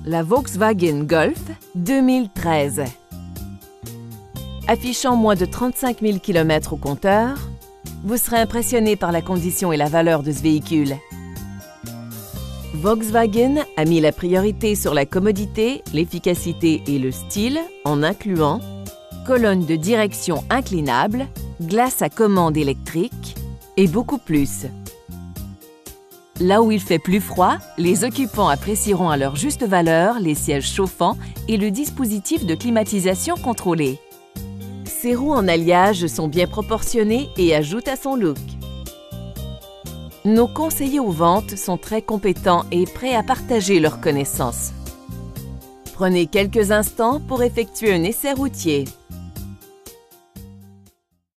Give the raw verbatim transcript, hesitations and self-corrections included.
la Volkswagen Golf deux mille treize. Affichant moins de trente-cinq mille kilomètres au compteur, vous serez impressionné par la condition et la valeur de ce véhicule. Volkswagen a mis la priorité sur la commodité, l'efficacité et le style en incluant colonne de direction inclinable, glace à commande électrique et beaucoup plus. Là où il fait plus froid, les occupants apprécieront à leur juste valeur les sièges chauffants et le dispositif de climatisation contrôlé. Ses roues en alliage sont bien proportionnées et ajoutent à son look. Nos conseillers aux ventes sont très compétents et prêts à partager leurs connaissances. Prenez quelques instants pour effectuer un essai routier.